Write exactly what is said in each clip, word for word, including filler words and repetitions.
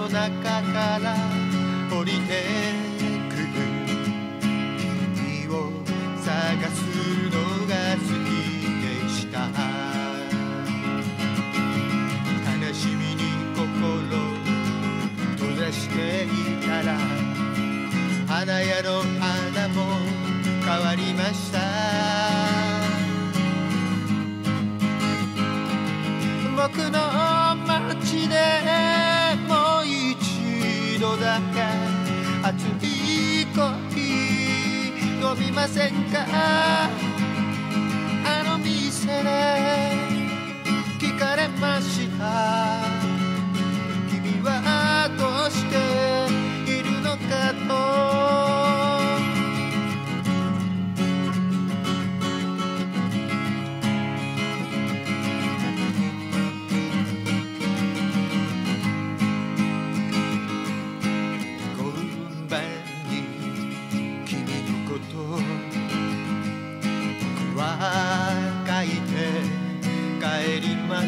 の中から降りてくる君を探すのが好きでした。悲しみに心閉ざしていたら花屋の花も変わりました。僕の街でもう一度だけ熱いコーヒー飲みませんか。あの店で聞かれました。君はどうしているのかと。書いて帰ります。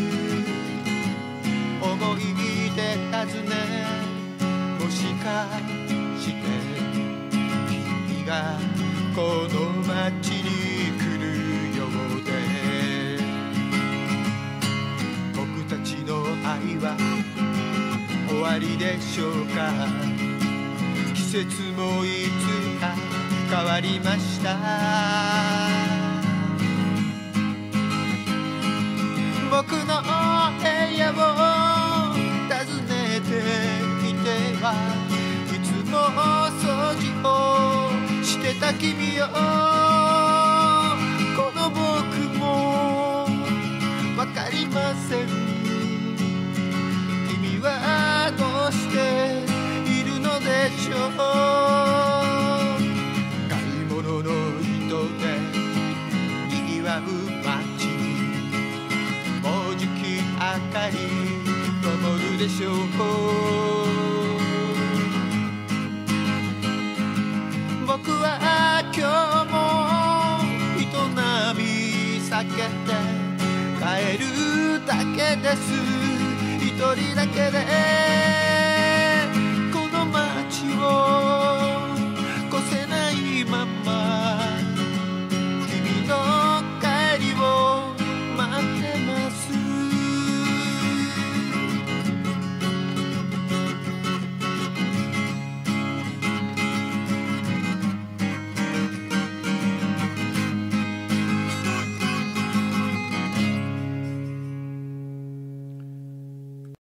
思い出尋ねもしかして君がこの街に来るようで僕たちの愛は終わりでしょうか。季節もいつか変わりました。僕の部屋を訪ねていてはいつも掃除をしてた君よ。この僕もわかりません。君はどうしているのでしょう。買い物の人でにぎわう街にもうじき明かり灯るでしょう。僕は今日も人並み避けて帰るだけです。一人だけでこの街を